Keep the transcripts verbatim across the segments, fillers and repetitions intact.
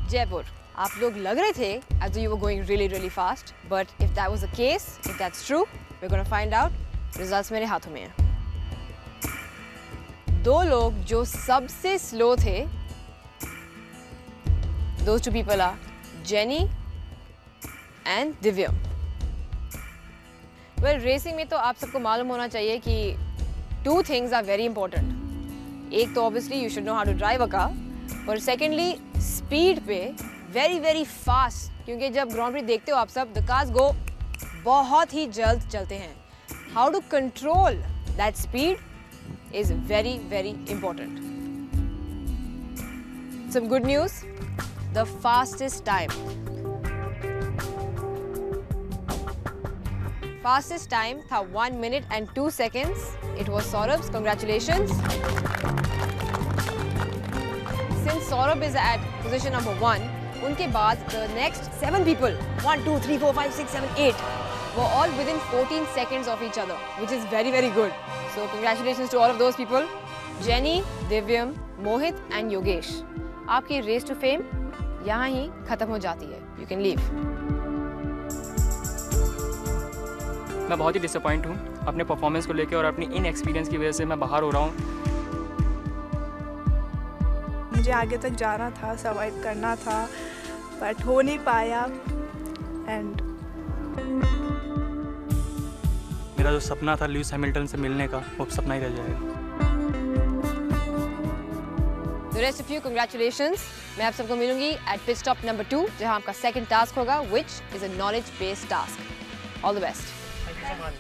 Jaipur. आप लोग लग रहे थे as though you were going really really fast, but if that was the case, if that's true, we're gonna find out. Results मेरे हाथों में हैं. दो लोग जो सबसे slow थे, those two people are Jenny and Divyam. Well, racing में तो आप सबको मालूम होना चाहिए कि two things are very important. एक तो obviously you should know how to drive a car, और secondly speed पे very very fast, क्योंकि जब ग्राउंड प्री देखते हो आप सब the cars go बहुत ही जल्द चलते हैं. How to control that speed is very very important. Some good news, the fastest time. Fastest time था one minute and two seconds. It was Saurabh's. Congratulations. Since Saurabh is at position number one, उनके बाद the next seven people, one, two, three, four, five, six, seven, eight, were all within fourteen seconds of each other, which is very very good. So congratulations to all of those people. Jenny, Divyam, Mohit and Yogesh. आपकी race to fame यहाँ ही खत्म हो जाती है. You can leave. मैं बहुत ही disappoint हूँ अपने परफॉर्मेंस को लेकर और अपनी इन एक्सपीरियंस की वजह से मैं बाहर हो रहा हूँ. मुझे आगे तक जाना था, सर्वाइव करना था, बट हो नहीं पाया. एंड मेरा जो सपना था ल्यूइस हैमिल्टन से मिलने का, वो सपना ही रह जाएगा. The rest of you, congratulations. मैं आप सबको मिलूंगी at pit stop number two, जहां आपका second task होगा, which is a knowledge-based task. All the best. Thank you so much.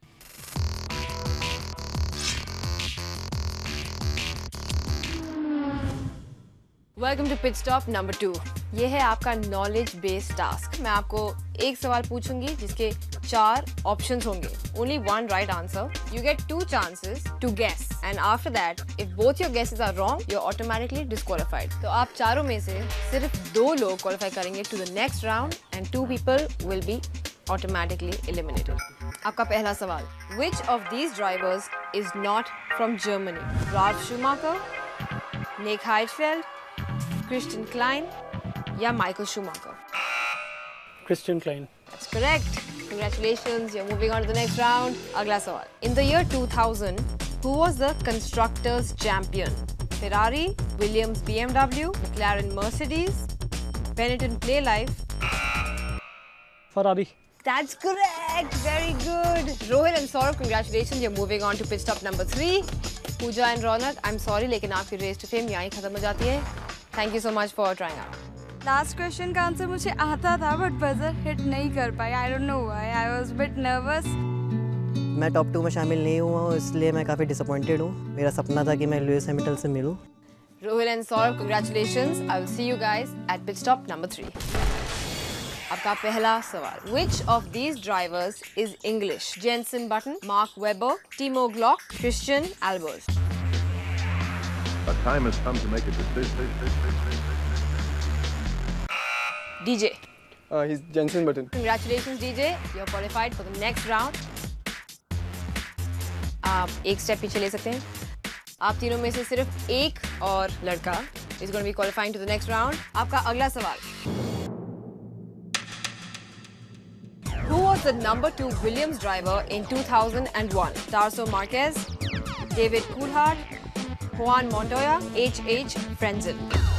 Welcome to pit stop number two. ये है आपका knowledge-based task. मैं आपको एक सवाल पूछूंगी जिसके चार options होंगे. Only one right answer. You get two chances to guess, and after that, if both your guesses are wrong, you're automatically disqualified. तो आप चारों में से सिर्फ दो लोग qualify करेंगे to the next round, and two people will be automatically eliminated. आपका पहला सवाल. Which of these drivers is not from Germany? Ralf Schumacher, Nick Heidfeld, Christian Klein या Michael Schumacher? Christian Klein. That's correct. Congratulations, you're moving on to the next round. अगला सवाल. In the year two thousand, who was the constructors champion? Ferrari, Williams B M W, McLaren Mercedes, Benetton Playlife. Ferrari. That's correct. Very good. Rohit and Saurabh, congratulations. You're moving on to pit stop number three. Pooja and Ronak, I'm sorry, लेकिन आपकी race to fame यहाँ ही खत्म हो जाती है. Thank you so much for trying out. Last question का answer मुझे आता था, बट बजर हिट नहीं कर पाई. I don't know why. I was bit nervous. मैं टॉप टू में शामिल नहीं हुआ हूँ, इसलिए मैं काफ़ी डिसअपॉइंटेड हूँ. मेरा सपना था कि मैं लुइस हैमिल्टन से मिलूँ. Rohit and Saurabh, congratulations. I will see you guys at pit stop number three. आपका पहला सवाल. Which of these drivers is English? Jenson Button, Mark Webber, Timo Glock, Christian Albers. A time has come to make a decision. D J. Uh, he's Jenson Button. Congratulations D J. You're qualified for the next round. आप एक step पीछे ले सकते हैं. आप तीनों में से सिर्फ एक और लड़का is going to be qualifying to the next round. आपका अगला सवाल. Who was the number two Williams driver in two thousand one? Darso Marquez, David Coulthard, Juan Montoya, H H Frenzel.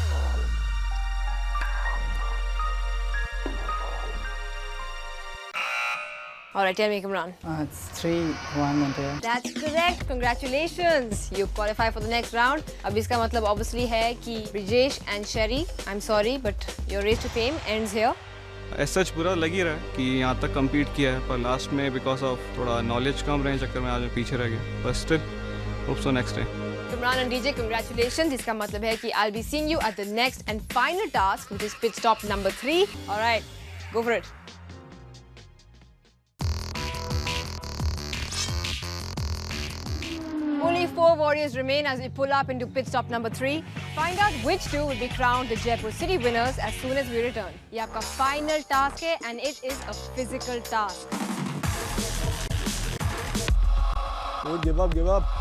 All right, tell me, Kamran. Uh, it's three, one, Montoya. That's correct. Congratulations. You qualify for the next round. अब इसका मतलब obviously है कि Brijesh and Sherry, I'm sorry, but your race to fame ends here. As such बुरा लग ही रहा है कि यहाँ तक कम्पीट किया है, पर लास्ट में बिकॉज ऑफ थोड़ा नॉलेज कम रहने चक्कर में आज मैं पीछे रह गया. But still hope so next time. Kamran and D J, congratulations. इसका मतलब है कि I'll be seeing you at the next and final task, which is pit stop number three. All right, go for it. Only four warriors remain as we pull up into pit stop number three. Find out which two will be crowned the Jaipur City winners as soon as we return. ये आपका final task है and it is a physical task. Don't give up, give up.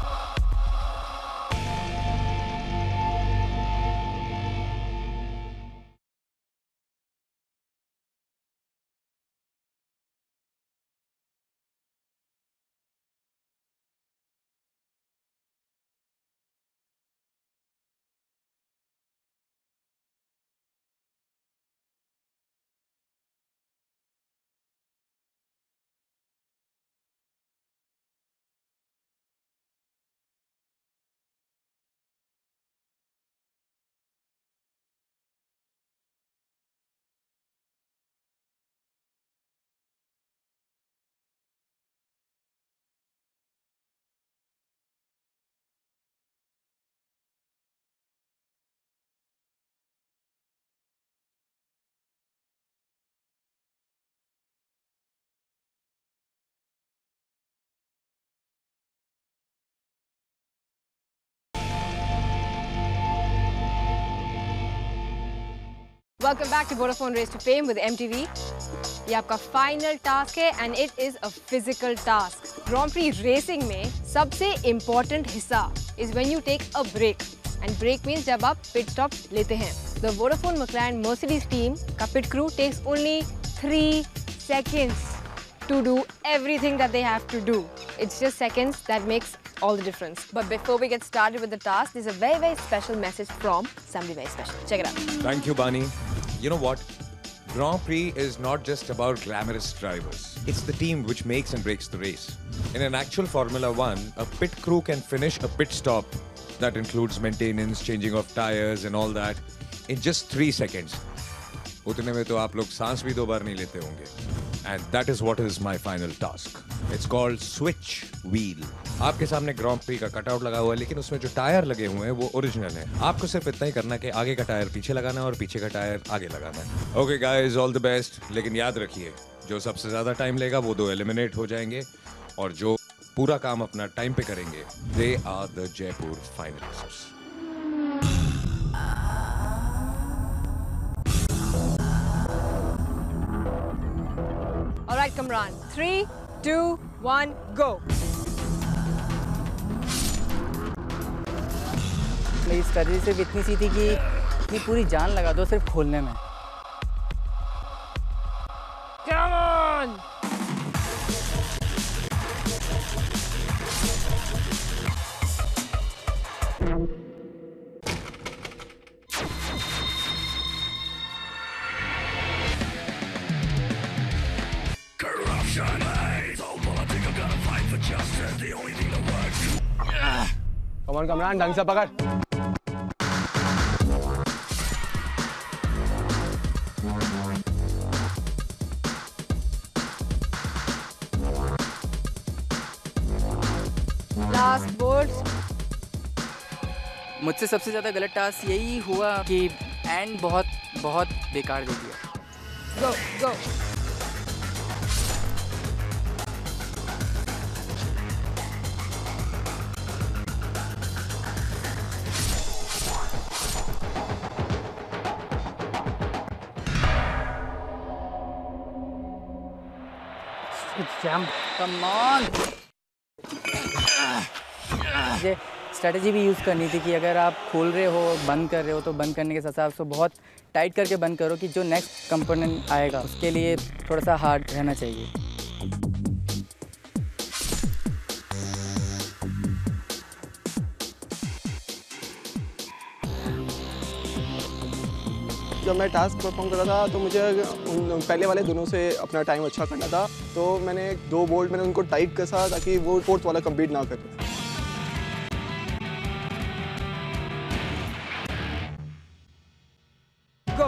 Welcome back to Vodafone Race to Fame with M T V. ये आपका final task है and it is a physical task. Grand prix racing में सबसे important हिस्सा is when you take a break and break means जब आप pit stop लेते हैं। The Vodafone McLaren Mercedes team का pit crew takes only three seconds to do everything that they have to do. It's just seconds that makes all the difference. But before we get started with the task, there's a very, very special message from somebody very special. Check it out. Thank you, Bani. You know what? Grand Prix is not just about glamorous drivers. It's the team which makes and breaks the race. In an actual Formula One, a pit crew can finish a pit stop that includes maintenance, changing of tires and all that in just three seconds. उतने में तो आप लोग सांस भी दो बार नहीं लेते होंगे। And that is what is my final task. It's called switch wheel. आपके सामने ग्रांड प्री का कटआउट लगा हुआ है, लेकिन उसमें जो टायर लगे हुए हैं वो ओरिजिनल है। आपको सिर्फ इतना ही करना है कि आगे का टायर पीछे लगाना है और पीछे का टायर आगे लगाना है। Okay guys, all the best. लेकिन याद रखिए, जो सबसे ज्यादा टाइम लेगा वो दो एलिमिनेट हो जाएंगे और जो पूरा काम अपना टाइम पे करेंगे, they are the Jaipur finalists. All right, Kamran. Three, two, one, go. मेरी स्ट्रेटजी सिर्फ इतनी सी थी कि अपनी पूरी जान लगा दो सिर्फ खोलने में। Come on! Come on, Kamran, ढंग से पकड़। Last board. मुझसे सबसे ज़्यादा गलत टास्क यही हुआ कि एंड बहुत बहुत बेकार दे दिया। Go, go. It's jammed. Come on. मुझे स्ट्रेटजी भी यूज़ करनी थी कि अगर आप खोल रहे हो, बंद कर रहे हो, तो बंद करने के हिसाब से बहुत टाइट करके बंद करो कि जो नेक्स्ट कंपोनेंट आएगा उसके लिए थोड़ा सा हार्ड रहना चाहिए। जब मैं टास्क परफॉर्म कर रहा था तो मुझे उन पहले वाले दोनों से अपना टाइम अच्छा करना था, तो मैंने दो बोल्ट मैंने उनको टाइट कसा ताकि वो फोर्थ वाला कंप्लीट ना करे। Go.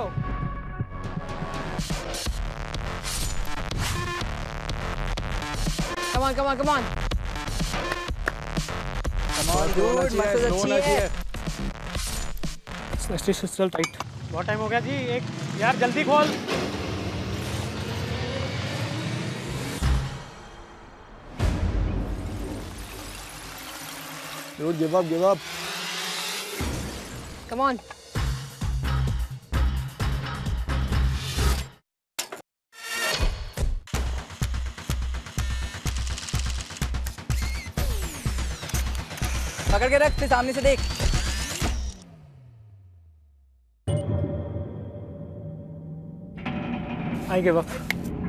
Come on, come on, come on. Come on, dude, muscle अच्छी है। It's still tight. बहुत टाइम हो गया जी, एक यार जल्दी खोल। Dude, give up, give up. Come on. पकड़ के रख, फिर सामने से देख। I give up.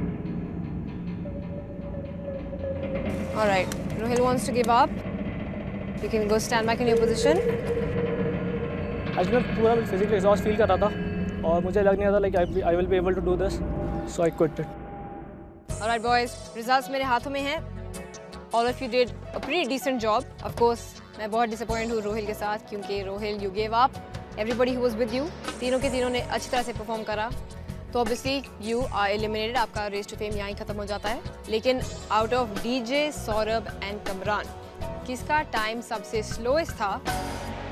All right. Rohil wants to give up. You can go stand back in your position. आज मैं पूरा फिजिकली एग्जॉस्ट फील कर रहा था और मुझे लग नहीं रहा था like I will be able to do this, so I quit it. All right, boys. Results मेरे हाथों में हैं. All of you did a pretty decent job. Of course, मैं बहुत disappointed हूँ रोहिल के साथ क्योंकि Rohail you gave up. Everybody who was with you, तीनों के तीनों ने अच्छी तरह से परफॉर्म करा। तो ऑब्वियसली यू आर एलिमिनेटेड, आपका रेस टू फेम यहाँ ही खत्म हो जाता है। लेकिन out of DJ, Saurabh and Kamran, किसका टाइम सबसे स्लोएस्ट था